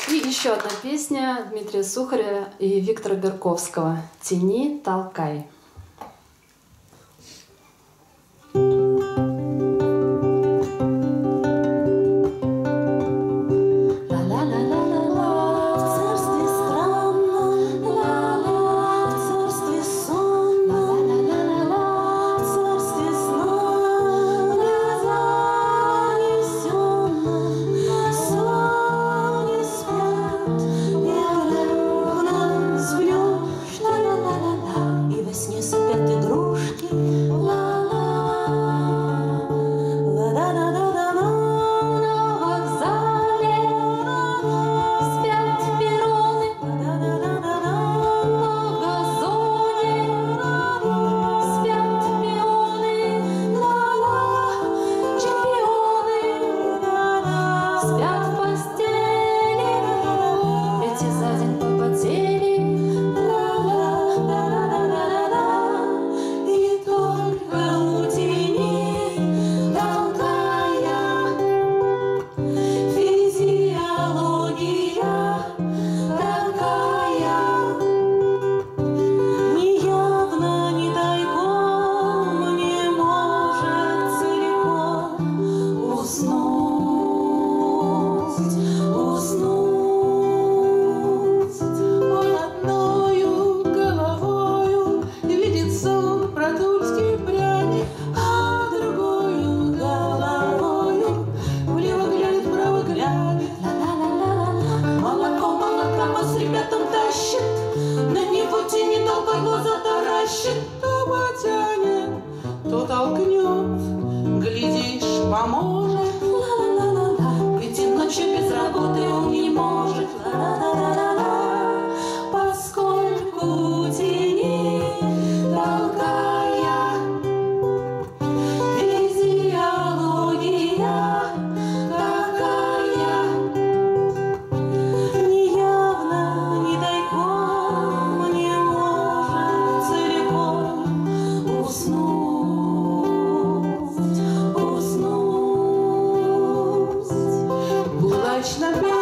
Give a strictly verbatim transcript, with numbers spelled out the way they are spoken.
И еще одна песня Дмитрия Сухаря и Виктора Берковского «Тяни, толкай». То потянет, то толкнет, глядишь, поможет. Ведь и ночью без работы он не может. Поскольку тяни, толкая, физиология такая, неявно, не тайком, не может целиком уснуть, уснуть. Удачно